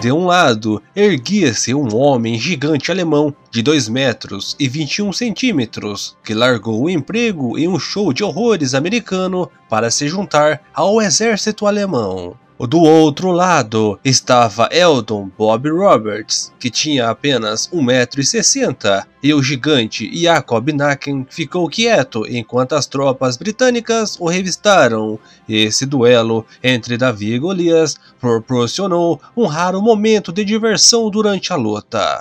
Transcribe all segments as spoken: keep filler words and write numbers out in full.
de um lado, erguia-se um homem gigante alemão de dois metros e vinte e um centímetros, que largou o emprego em um show de horrores americano para se juntar ao exército alemão. Do outro lado estava Eldon Bob Roberts, que tinha apenas um metro e sessenta, e o gigante Jacob Nacken ficou quieto enquanto as tropas britânicas o revistaram. Esse duelo entre Davi e Golias proporcionou um raro momento de diversão durante a luta.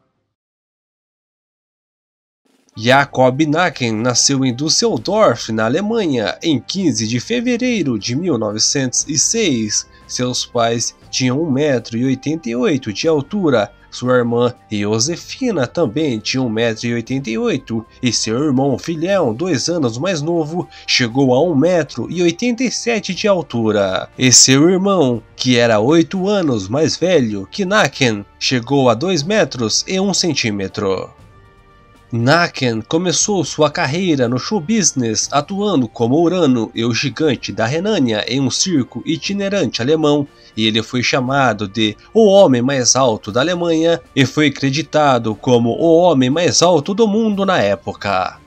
Jacob Nacken nasceu em Düsseldorf, na Alemanha, em quinze de fevereiro de mil novecentos e seis. Seus pais tinham um metro e oitenta e oito de altura, sua irmã Josefina também tinha um metro e oitenta e oito, e seu irmão Wilhelm, dois anos mais novo, chegou a um metro e oitenta e sete de altura. E seu irmão, que era oito anos mais velho que Nacken, chegou a dois metros e um centímetro. Nacken começou sua carreira no show business atuando como Urano e o Gigante da Renânia em um circo itinerante alemão, e ele foi chamado de o homem mais alto da Alemanha e foi creditado como o homem mais alto do mundo na época.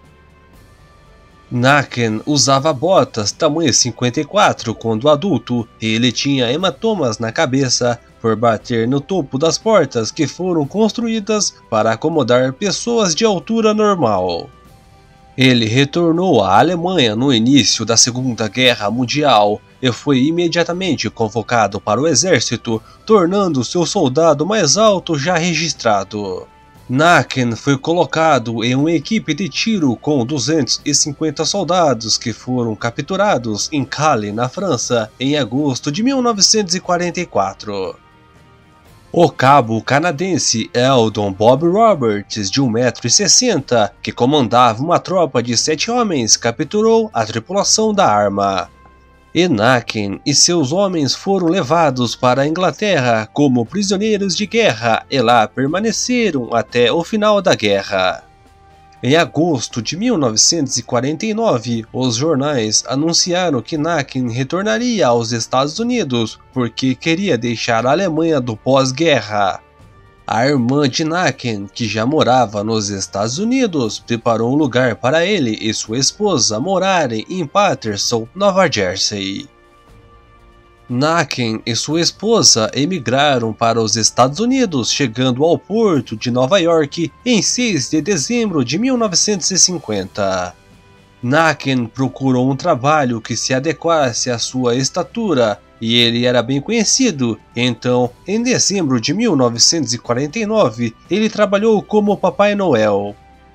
Nacken usava botas tamanho cinquenta e quatro quando adulto, e ele tinha hematomas na cabeça por bater no topo das portas que foram construídas para acomodar pessoas de altura normal. Ele retornou à Alemanha no início da Segunda Guerra Mundial e foi imediatamente convocado para o exército, tornando-se o soldado mais alto já registrado. Nacken foi colocado em uma equipe de tiro com duzentos e cinquenta soldados que foram capturados em Calais, na França, em agosto de mil novecentos e quarenta e quatro. O cabo canadense Eldon Bob Roberts, de um metro e sessenta, que comandava uma tropa de sete homens, capturou a tripulação da arma. E Nacken e seus homens foram levados para a Inglaterra como prisioneiros de guerra e lá permaneceram até o final da guerra. Em agosto de mil novecentos e quarenta e nove, os jornais anunciaram que Nacken retornaria aos Estados Unidos porque queria deixar a Alemanha do pós-guerra. A irmã de Nacken, que já morava nos Estados Unidos, preparou um lugar para ele e sua esposa morarem em Paterson, Nova Jersey. Nacken e sua esposa emigraram para os Estados Unidos, chegando ao porto de Nova York em seis de dezembro de mil novecentos e cinquenta. Nacken procurou um trabalho que se adequasse à sua estatura, e ele era bem conhecido, então, em dezembro de mil novecentos e quarenta e nove, ele trabalhou como Papai Noel.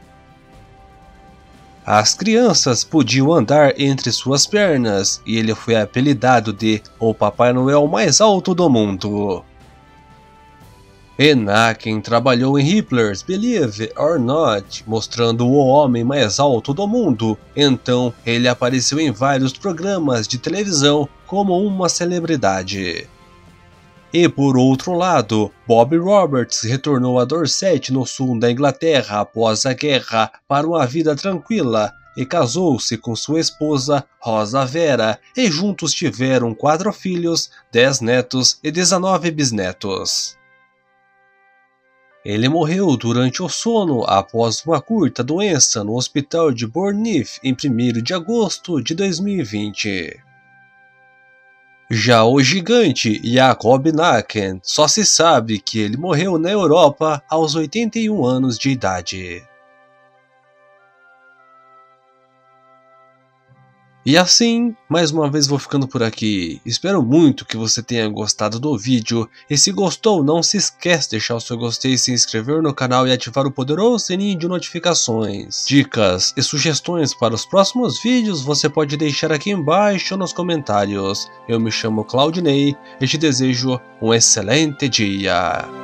As crianças podiam andar entre suas pernas, e ele foi apelidado de o Papai Noel mais alto do mundo. E Nacken trabalhou em Hitler's Believe It or Not, mostrando o homem mais alto do mundo, então ele apareceu em vários programas de televisão como uma celebridade. E por outro lado, Bob Roberts retornou a Dorset, no sul da Inglaterra, após a guerra para uma vida tranquila e casou-se com sua esposa Rosa Vera, e juntos tiveram quatro filhos, dez netos e dezenove bisnetos. Ele morreu durante o sono após uma curta doença no hospital de Bournemouth em primeiro de agosto de dois mil e vinte. Já o gigante Jacob Nacken, só se sabe que ele morreu na Europa aos oitenta e um anos de idade. E assim, mais uma vez vou ficando por aqui. Espero muito que você tenha gostado do vídeo, e se gostou, não se esquece de deixar o seu gostei, se inscrever no canal e ativar o poderoso sininho de notificações. Dicas e sugestões para os próximos vídeos você pode deixar aqui embaixo nos comentários. Eu me chamo Claudinei e te desejo um excelente dia.